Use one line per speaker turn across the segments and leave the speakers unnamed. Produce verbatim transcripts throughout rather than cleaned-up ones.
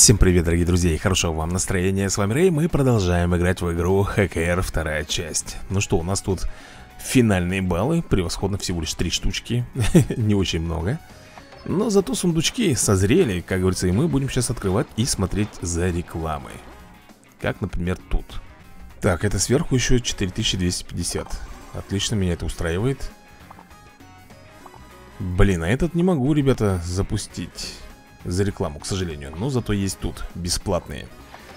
Всем привет, дорогие друзья, и хорошего вам настроения. С вами Рэй, мы продолжаем играть в игру Хэ Кэ Эр, вторая часть. Ну что, у нас тут финальные баллы, превосходно, всего лишь три штучки. Не очень много. Но зато сундучки созрели, как говорится, и мы будем сейчас открывать и смотреть за рекламой. Как, например, тут. Так, это сверху еще четыре тысячи двести пятьдесят. Отлично, меня это устраивает. Блин, а этот не могу, ребята, запустить за рекламу, к сожалению. Но зато есть тут бесплатные.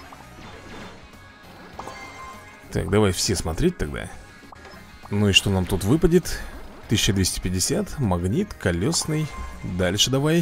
Так, давай все смотреть тогда. Ну и что нам тут выпадет? тысяча двести пятьдесят, магнит, колесный. Дальше давай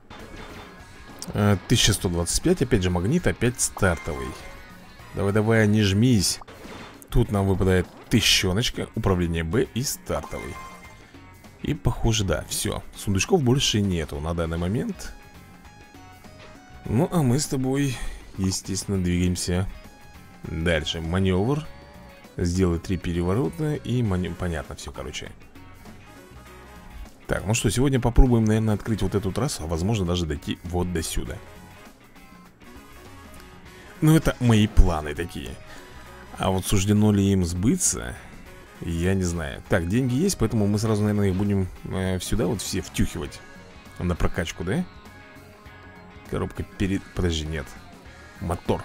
тысяча сто двадцать пять, опять же магнит, опять стартовый. Давай-давай, не жмись. Тут нам выпадает тысячоночка, управление Б и стартовый. И похоже, да, все. Сундучков больше нету на данный момент. Ну, а мы с тобой, естественно, двигаемся дальше. Маневр. Сделай три переворота и маневр. Понятно все, короче. Так, ну что, сегодня попробуем, наверное, открыть вот эту трассу, а возможно даже дойти вот до сюда. Ну, это мои планы такие. А вот суждено ли им сбыться, я не знаю. Так, деньги есть, поэтому мы сразу, наверное, их будем э, сюда вот все втюхивать на прокачку, да? Коробка перед... Подожди, нет. Мотор.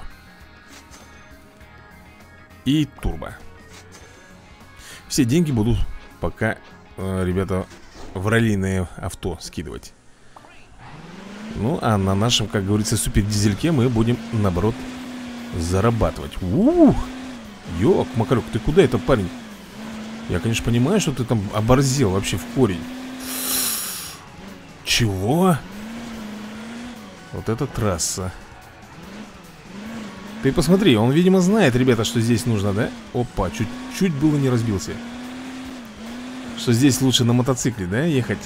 И турбо. Все деньги буду пока, э, ребята, в раллийное авто скидывать. Ну, а на нашем, как говорится, супердизельке мы будем, наоборот, зарабатывать. Ух! Ёк, Макарёк, ты куда это, парень? Я, конечно, понимаю, что ты там оборзел вообще в корень. Чего? Вот это трасса. Ты посмотри, он, видимо, знает, ребята, что здесь нужно, да? Опа, чуть-чуть было не разбился. Что здесь лучше на мотоцикле, да, ехать?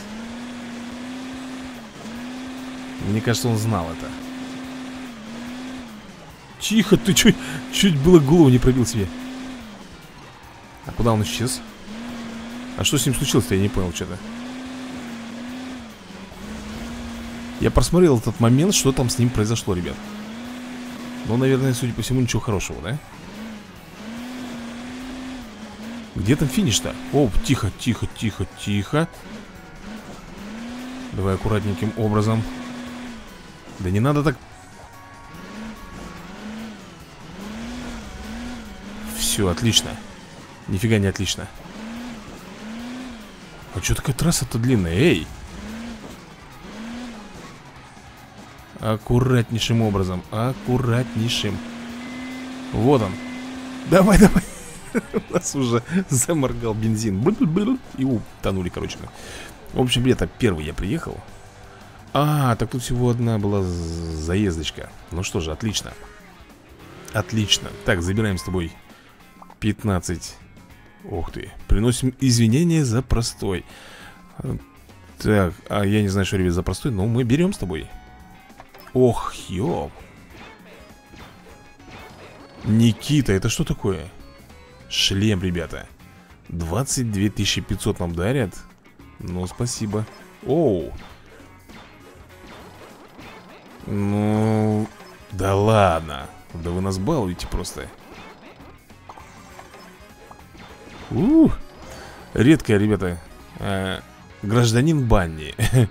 Мне кажется, он знал это. Тихо, ты чуть, чуть было голову не пробил себе. А куда он исчез? А что с ним случилось-то, я не понял что-то. Я просмотрел этот момент, что там с ним произошло, ребят. Ну, наверное, судя по всему, ничего хорошего, да? Где там финиш-то? О, тихо, тихо, тихо, тихо. Давай аккуратненьким образом. Да не надо так. Все, отлично. Нифига не отлично. А что такая трасса-то длинная? Эй! Аккуратнейшим образом. Аккуратнейшим. Вот он. Давай, давай. У нас уже заморгал бензин. И утонули, короче. В общем, ребята, первый я приехал. А, так тут всего одна была заездочка. Ну что же, отлично. Отлично. Так, забираем с тобой пятнадцать. Ух ты. Приносим извинения за простой. Так, а я не знаю, что, ребят, за простой, но мы берем с тобой. Ох, ёп. Никита, это что такое? Шлем, ребята. Двадцать две тысячи пятьсот нам дарят. Ну, спасибо. Оу. Ну, да ладно. Да вы нас балуете просто. Ух. Редкая, ребята, э, гражданин Банни.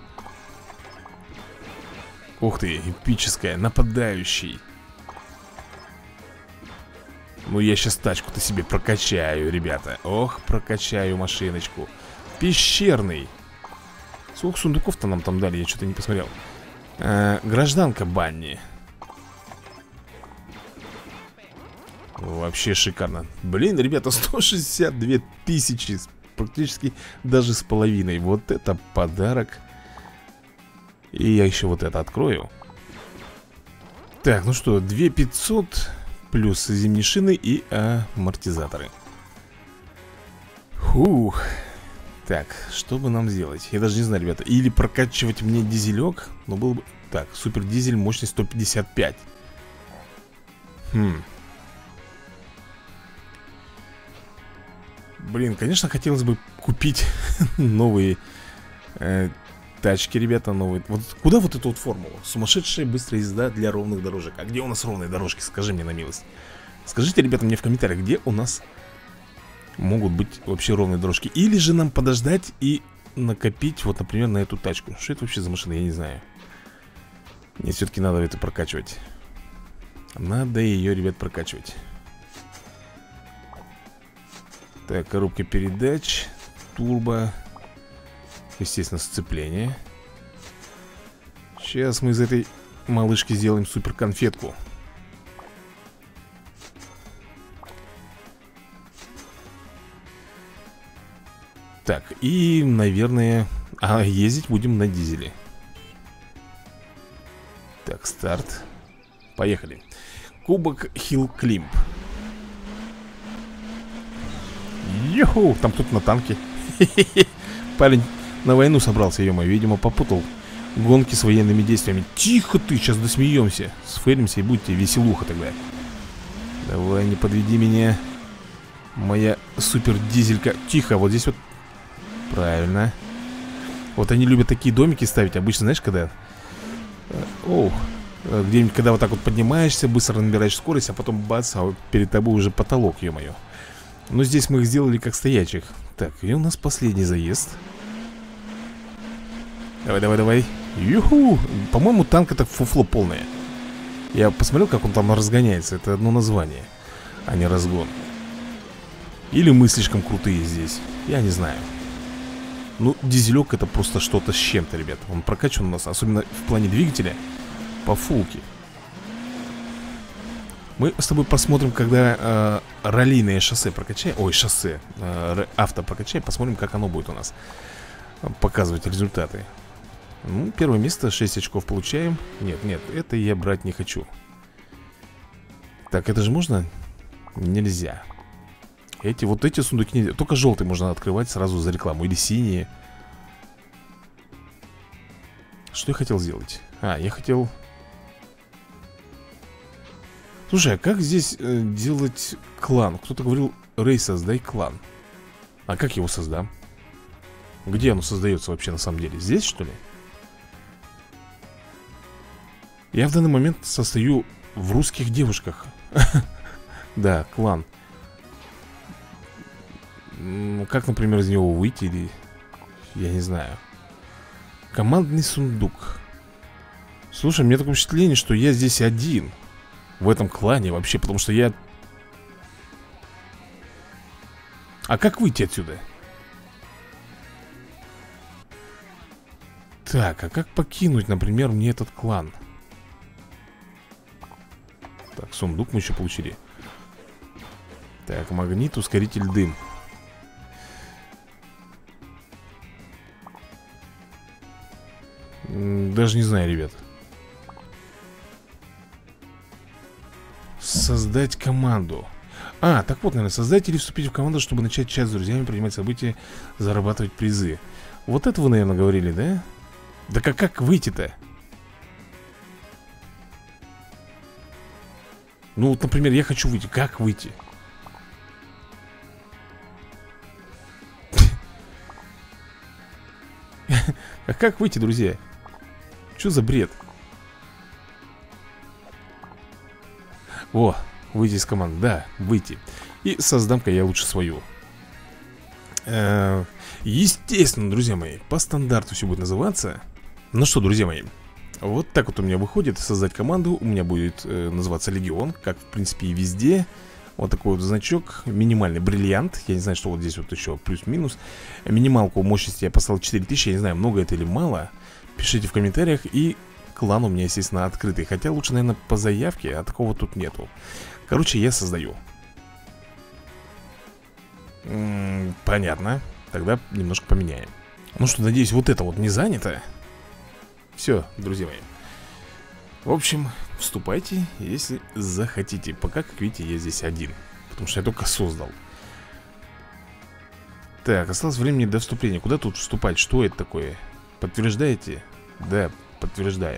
Ух ты, эпическая, нападающий. Ну я сейчас тачку-то себе прокачаю, ребята. Ох, прокачаю машиночку. Пещерный. Сколько сундуков-то нам там дали, я что-то не посмотрел. а, Гражданка Банни. Вообще шикарно. Блин, ребята, сто шестьдесят две тысячи. Практически даже с половиной. Вот это подарок. И я еще вот это открою. Так, ну что, две тысячи пятьсот плюс зимние шины и амортизаторы. Фух. Так, что бы нам сделать? Я даже не знаю, ребята. Или прокачивать мне дизелек. Но было бы... Так, супер дизель, мощность сто пятьдесят пять. Хм. Блин, конечно, хотелось бы купить новые... Э, тачки, ребята, новые. Вот куда вот эту вот формулу? Сумасшедшая быстрая езда для ровных дорожек. А где у нас ровные дорожки? Скажи мне на милость. Скажите, ребята, мне в комментариях, где у нас могут быть вообще ровные дорожки. Или же нам подождать и накопить, вот, например, на эту тачку. Что это вообще за машина, я не знаю. Мне все-таки надо это прокачивать. Надо ее, ребят, прокачивать. Так, коробка передач, турбо, естественно, сцепление. Сейчас мы из этой малышки сделаем супер конфетку. Так, и, наверное, а ездить будем на дизеле. Так, старт. Поехали. Кубок Hill Climb. Йоху, там кто-то на танке. Парень на войну собрался, ё-моё, видимо, попутал гонки с военными действиями. Тихо ты, сейчас досмеемся. Сфейлимся и будете веселуха тогда. Давай, не подведи меня, моя супер дизелька. Тихо, вот здесь вот. Правильно. Вот они любят такие домики ставить. Обычно, знаешь, когда Оу, где-нибудь, когда вот так вот поднимаешься, быстро набираешь скорость, а потом бац, а вот перед тобой уже потолок, ё-моё. Но здесь мы их сделали как стоячих. Так, и у нас последний заезд. Давай, давай, давай. Юху! По-моему, танк это фуфло полное. Я посмотрел, как он там разгоняется. Это одно название, а не разгон. Или мы слишком крутые здесь, я не знаю. Ну, дизелек это просто что-то с чем-то, ребят. Он прокачан у нас, особенно в плане двигателя, по фулке. Мы с тобой посмотрим, когда э, раллийное шоссе прокачаем. Ой, шоссе, э, авто прокачаем. Посмотрим, как оно будет у нас показывать результаты. Ну, первое место, шесть очков получаем. Нет, нет, это я брать не хочу. Так, это же можно? Нельзя. Эти, вот эти сундуки нельзя. Только желтый можно открывать сразу за рекламу. Или синие. Что я хотел сделать? А, я хотел... Слушай, а как здесь э, делать клан? Кто-то говорил, Рэй, создай клан. А как его создам? Где оно создается вообще на самом деле? Здесь, что ли? Я в данный момент состою в русских девушках. Да, клан. Как, например, из него выйти или... Я не знаю. Командный сундук. Слушай, у меня такое впечатление, что я здесь один в этом клане вообще, потому что я... А как выйти отсюда? Так, а как покинуть, например, мне этот клан? Так, сундук мы еще получили. Так, магнит, ускоритель, дым. Даже не знаю, ребят. Создать команду. А, так вот, наверное, создать или вступить в команду, чтобы начать чат с друзьями, принимать события, зарабатывать призы. Вот это вы, наверное, говорили, да? Да как, как выйти-то? Ну вот, например, я хочу выйти. Как выйти? А как выйти, друзья? Что за бред? О, выйти из команды. Да, выйти. И создам-ка я лучше свою. э, Естественно, друзья мои, по стандарту все будет называться. Ну что, друзья мои, вот так вот у меня выходит создать команду. У меня будет э, называться Легион, как в принципе и везде. Вот такой вот значок, минимальный бриллиант. Я не знаю, что вот здесь вот еще плюс-минус. Минималку мощности я поставил четыре тысячи. Я не знаю, много это или мало. Пишите в комментариях. И клан у меня, естественно, открытый. Хотя лучше, наверное, по заявке, а такого тут нету. Короче, я создаю. М-м, понятно. Тогда немножко поменяем. Ну что, надеюсь, вот это вот не занято. Все, друзья мои. В общем, вступайте, если захотите. Пока, как видите, я здесь один, потому что я только создал. Так, осталось времени до вступления. Куда тут вступать? Что это такое? Подтверждаете? Да, подтверждаю.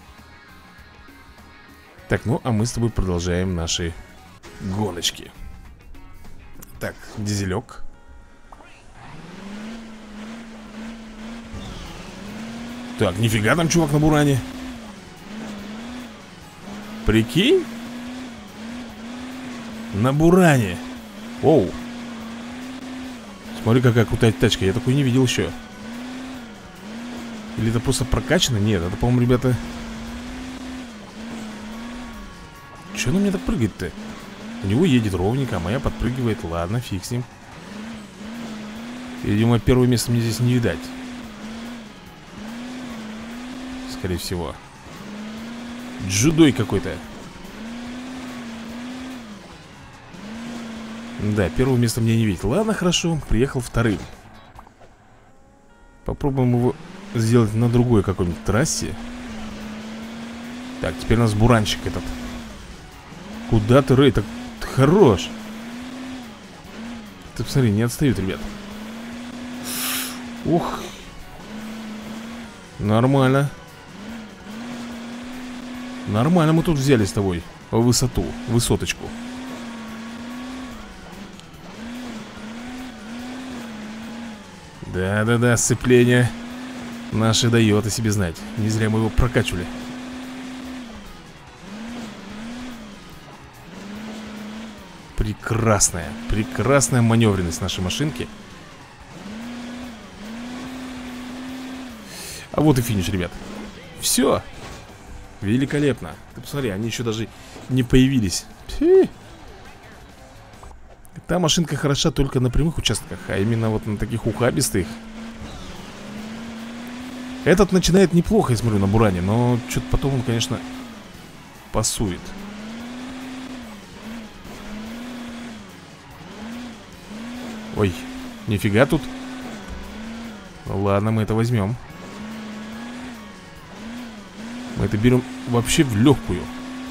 Так, ну, а мы с тобой продолжаем наши гоночки. Так, дизелек. Так, нифига там чувак на буране. Прикинь? На буране. Оу. Смотри, какая крутая тачка. Я такой не видел еще. Или это просто прокачано? Нет, это, по-моему, ребята... Че на меня так прыгает-то? У него едет ровненько, а моя подпрыгивает. Ладно, фиг с ним. Видимо, первое место мне здесь не видать. Скорее всего. Джудой какой-то. Да, первое место мне не видеть. Ладно, хорошо, приехал вторым. Попробуем его сделать на другой какой-нибудь трассе. Так, теперь у нас буранчик этот. Куда ты, Рэй? Так ты хорош. Ты посмотри, не отстают, ребят. Ух. Нормально. Нормально мы тут взяли с тобой высоту, высоточку. Да-да-да, сцепление наше дает о себе знать. Не зря мы его прокачивали. Прекрасная, прекрасная маневренность нашей машинки. А вот и финиш, ребят. Все. Великолепно. Ты посмотри, они еще даже не появились. Фи. Та машинка хороша только на прямых участках, а именно вот на таких ухабистых. Этот начинает неплохо, я смотрю, на буране, но что-то потом он, конечно, пасует. Ой, нифига тут. Ладно, мы это возьмем. Мы это берем вообще в легкую.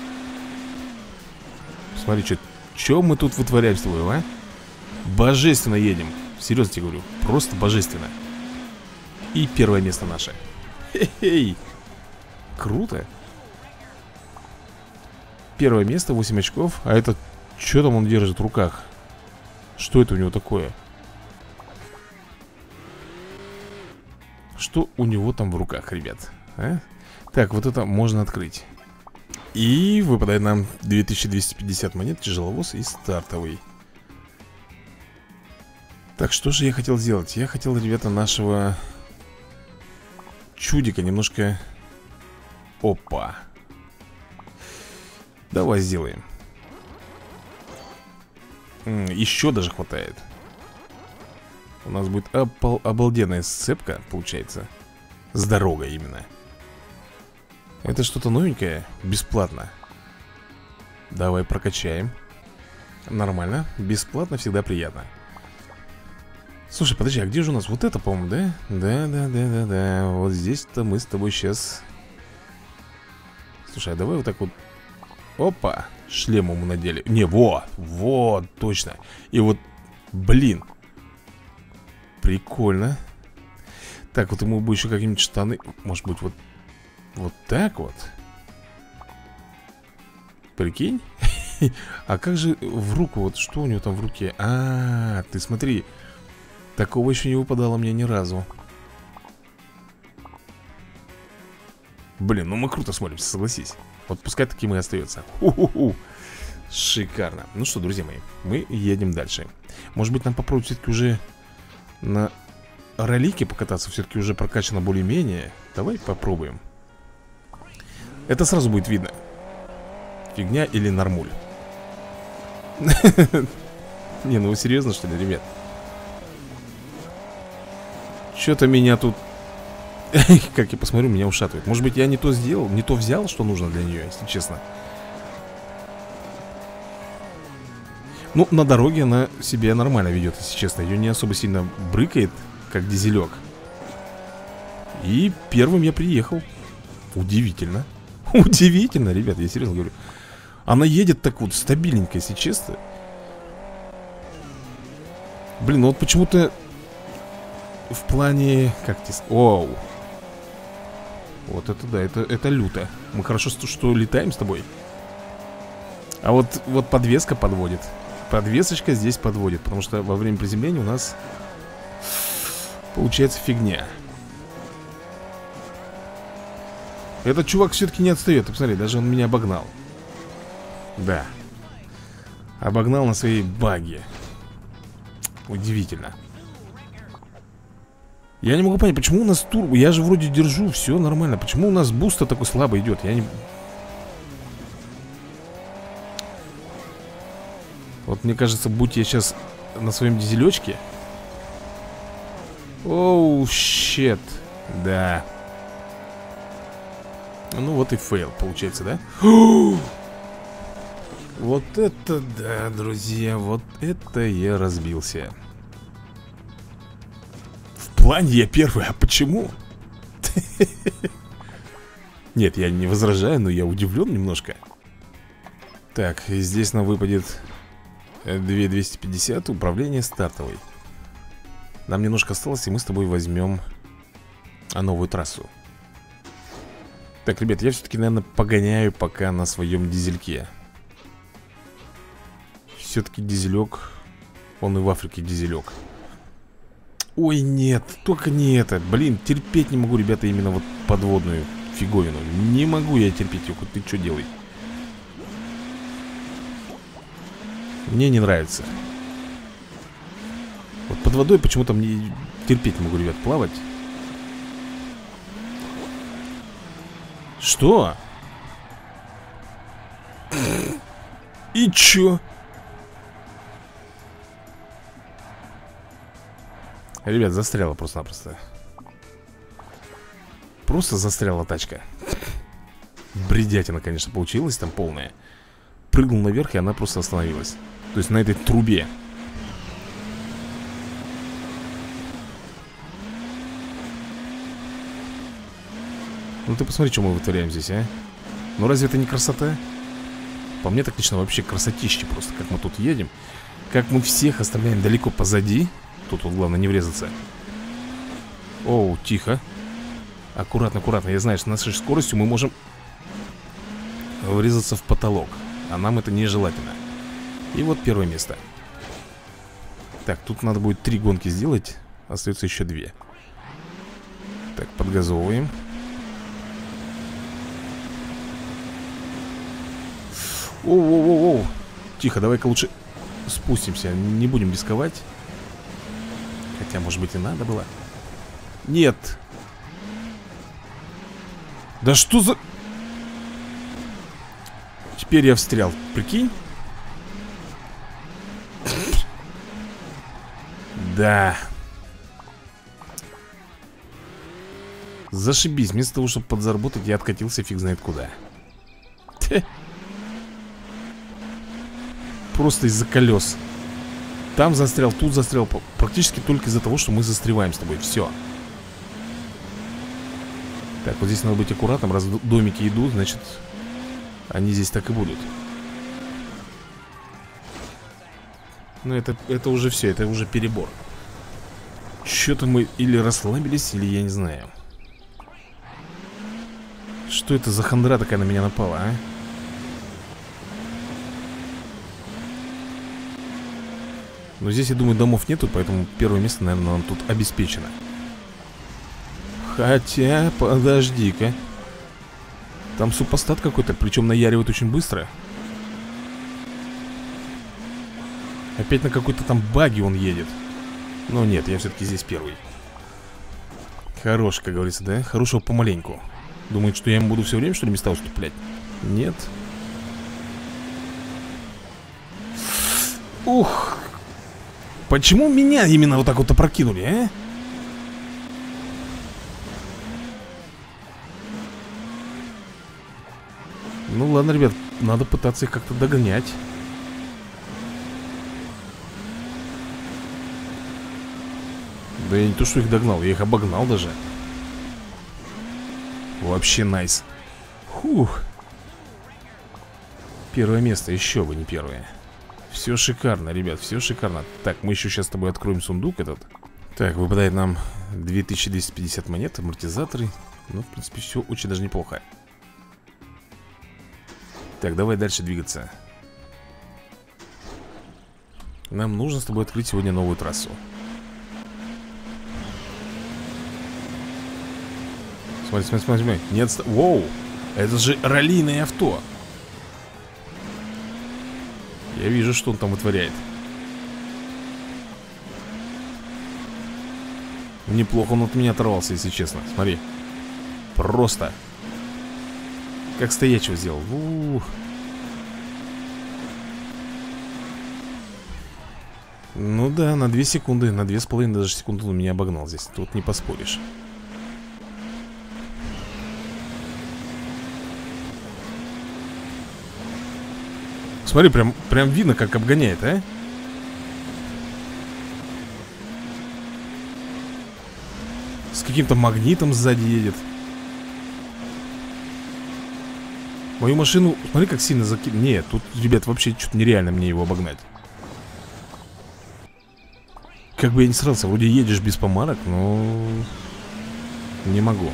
Смотри, что Че мы тут вытворяем с тобой, а? Божественно едем. Серьезно тебе говорю, просто божественно. И первое место наше. Хе-хей. Круто. Первое место, восемь очков. А это, что там он держит в руках? Что это у него такое? Что у него там в руках, ребят? А? Так, вот это можно открыть. И выпадает нам две тысячи двести пятьдесят монет, тяжеловоз и стартовый. Так, что же я хотел сделать? Я хотел, ребята, нашего чудика немножко... Опа. Давай сделаем. М -м, еще даже хватает. У нас будет обал обалденная сцепка, получается. С дорогой именно. Это что-то новенькое, бесплатно. Давай прокачаем. Нормально, бесплатно всегда приятно. Слушай, подожди, а где же у нас вот это, по-моему, да? Да, да, да, да, да. Вот здесь-то мы с тобой сейчас... Слушай, а давай вот так вот... Опа, шлем ему надели. Не, вот, вот, точно. И вот, блин. Прикольно. Так, вот ему бы еще какие-нибудь штаны. Может быть, вот... Вот так вот. Прикинь. А как же в руку, вот что у него там в руке? А, ты смотри. Такого еще не выпадало мне ни разу. Блин, ну мы круто смотримся, согласись. Вот пускай таким и остается. Ху-ху-ху. Шикарно. Ну что, друзья мои, мы едем дальше. Может быть, нам попробовать все-таки уже на ролике покататься. Все-таки уже прокачано более-менее. Давай попробуем. Это сразу будет видно. Фигня или нормуль. Не, ну вы серьезно, что ли, ребят? Что-то меня тут... Как я посмотрю, меня ушатывает. Может быть, я не то сделал, не то взял, что нужно для нее, если честно. Ну, на дороге она себя нормально ведет, если честно. Ее не особо сильно брыкает, как дизелек. И первым я приехал. Удивительно. Удивительно, ребят, я серьезно говорю. Она едет так вот стабильненько, если честно. Блин, ну вот почему-то в плане... Как тебе... Оу. Вот это да, это, это люто. Мы хорошо, что, что летаем с тобой. А вот, вот подвеска подводит. Подвесочка здесь подводит. Потому что во время приземления у нас получается фигня. Этот чувак все-таки не отстает. Ты посмотри, даже он меня обогнал. Да. Обогнал на своей баге. Удивительно. Я не могу понять, почему у нас турбо. Я же вроде держу, все нормально. Почему у нас буст такой слабо идет? Я не... Вот мне кажется, будь я сейчас на своем дизелечке. Оу, щет. Да. Ну вот и фейл получается, да? Вот это да, друзья. Вот это я разбился. В плане я первый, а почему? Нет, я не возражаю, но я удивлен немножко. Так, и здесь нам выпадет две тысячи двести пятьдесят, управление стартовой. Нам немножко осталось, и мы с тобой возьмем а новую трассу. Так, ребят, я все-таки, наверное, погоняю пока на своем дизельке. Все-таки дизелек, он и в Африке дизелек. Ой, нет, только не это. Блин, терпеть не могу, ребята, именно вот подводную фиговину. Не могу я терпеть ее, хоть ты что делай. Мне не нравится. Вот под водой почему-то мне терпеть не могу, ребят, плавать. Что? И чё? Ребят, застряла просто-напросто. Просто застряла тачка. Бредятина, конечно, получилась там полная. Прыгнул наверх, и она просто остановилась. То есть на этой трубе. Ну ты посмотри, что мы вытворяем здесь, а. Ну разве это не красота? По мне так лично вообще красотища просто. Как мы тут едем. Как мы всех оставляем далеко позади. Тут вот главное не врезаться. Оу, тихо. Аккуратно, аккуратно. Я знаю, что с нашей скоростью мы можем врезаться в потолок. А нам это нежелательно. И вот первое место. Так, тут надо будет три гонки сделать. Остается еще две. Так, подгазовываем. Оу-оу-оу-оу. Тихо, давай-ка лучше спустимся. Не будем рисковать. Хотя, может быть, и надо было. Нет. Да что за... Теперь я встрял. Прикинь? Да. Зашибись. Вместо того, чтобы подзаработать, я откатился фиг знает куда. Те. Просто из-за колес. Там застрял, тут застрял. Практически только из-за того, что мы застреваем с тобой. Все. Так, вот здесь надо быть аккуратным. Раз домики идут, значит, они здесь так и будут. Ну, это, это уже все, это уже перебор. Что-то мы или расслабились, или я не знаю. Что это за хандра такая на меня напала, а? Но здесь, я думаю, домов нету, поэтому первое место, наверное, нам тут обеспечено. Хотя, подожди-ка. Там супостат какой-то, причем наяривает очень быстро. Опять на какой-то там баге он едет. Но нет, я все-таки здесь первый. Хорош, как говорится, да? Хорошего помаленьку. Думает, что я ему буду все время, что ли, места уступлять? Нет. Ух. Почему меня именно вот так вот опрокинули, а? Ну ладно, ребят, надо пытаться их как-то догонять. Да я не то, что их догнал, я их обогнал даже. Вообще найс. Фух. Первое место, еще бы не первое. Все шикарно, ребят, все шикарно. Так, мы еще сейчас с тобой откроем сундук этот. Так, выпадает нам две тысячи двести пятьдесят монет, амортизаторы. Ну, в принципе, все очень даже неплохо. Так, давай дальше двигаться. Нам нужно с тобой открыть сегодня новую трассу. Смотри, смотри, смотри, смотри. Не отста... Воу! Это же раллийное авто. Я вижу, что он там вытворяет. Неплохо он от меня оторвался, если честно. Смотри. Просто. Как стоячего сделал. Ух. Ну да, на две секунды, на две с половиной даже секунды он меня обогнал здесь. Тут не поспоришь. Смотри, прям, прям видно, как обгоняет, а? С каким-то магнитом сзади едет. Мою машину, смотри, как сильно закинул. Нет, тут, ребят, вообще что-то нереально мне его обогнать. Как бы я ни срался, вроде едешь без помарок, но не могу.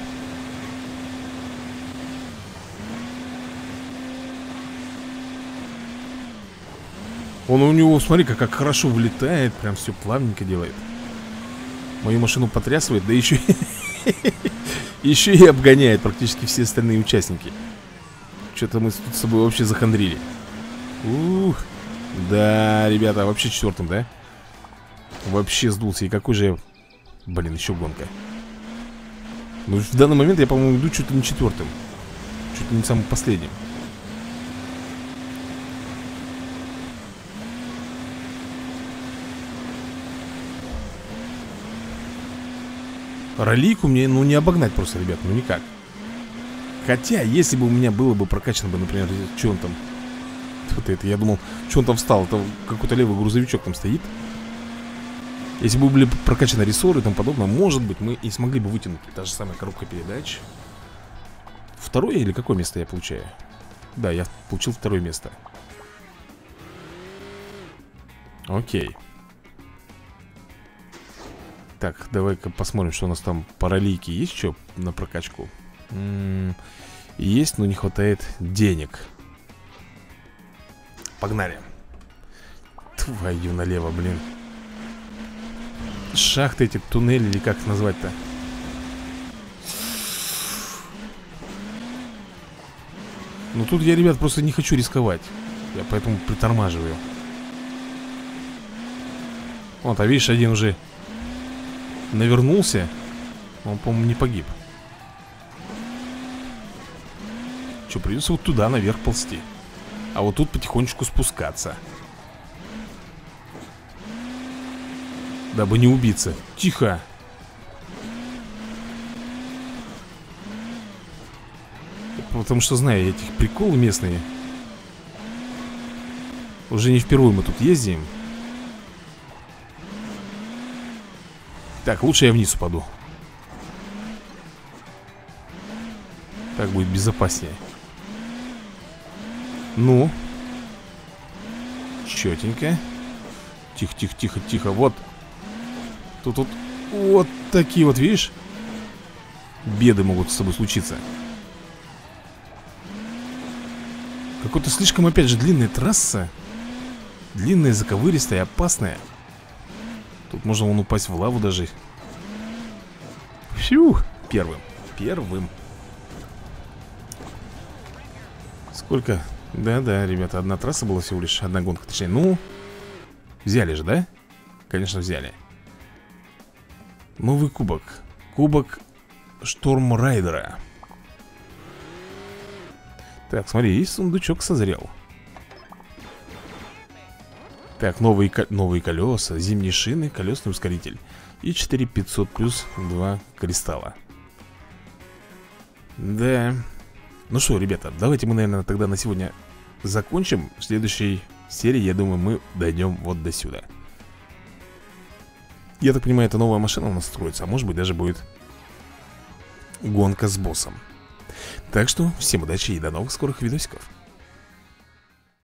Он у него, смотри, как, как хорошо влетает. Прям все плавненько делает. Мою машину потрясывает, да еще еще и обгоняет практически все остальные участники. Что-то мы тут с собой вообще захандрили. Ух. Да, ребята, вообще четвертым, да? Вообще сдулся. И какой же... Блин, еще гонка. Ну, в данный момент я, по-моему, иду чуть ли не четвертым. Чуть ли не самым последним. Раллийку мне, ну, не обогнать просто, ребят, ну никак. Хотя, если бы у меня было бы прокачано бы, например, что он там... Вот это, я думал, что он там встал, это какой-то левый грузовичок там стоит. Если бы были прокачаны рессоры и тому подобное, может быть, мы и смогли бы вытянуть. Та же самая коробка передач. Второе или какое место я получаю? Да, я получил второе место. Окей. Так, давай-ка посмотрим, что у нас там по раллийке. Есть что на прокачку? М-м- есть, но не хватает денег. Погнали. Твою налево, блин. Шахты эти, туннели, или как их назвать-то? Ну тут я, ребят, просто не хочу рисковать. Я поэтому притормаживаю. Вот, а видишь, один уже навернулся. Он, по-моему, не погиб. Что, придется вот туда наверх ползти. А вот тут потихонечку спускаться, дабы не убиться. Тихо. Потому что знаю этих приколы местные. Уже не впервые мы тут ездим. Так, лучше я вниз упаду. Так будет безопаснее. Ну. Четенько. Тихо, тихо, тихо, тихо. Вот. Тут вот вот такие вот, видишь? Беды могут с собой случиться. Какой-то слишком, опять же, длинная трасса. Длинная, заковыристая, опасная. Тут можно вон упасть в лаву даже. Фью. Первым. Первым. Сколько? Да-да, ребята, одна трасса была всего лишь. Одна гонка, точнее. Ну, взяли же, да? Конечно, взяли. Новый кубок. Кубок Штормрайдера. Так, смотри, есть сундучок созрел. Так, новые, новые колеса, зимние шины, колесный ускоритель. И четыре тысячи пятьсот плюс два кристалла. Да. Ну что, ребята, давайте мы, наверное, тогда на сегодня закончим. В следующей серии, я думаю, мы дойдем вот до сюда. Я так понимаю, это новая машина у нас строится. А может быть, даже будет гонка с боссом. Так что, всем удачи и до новых скорых видосиков.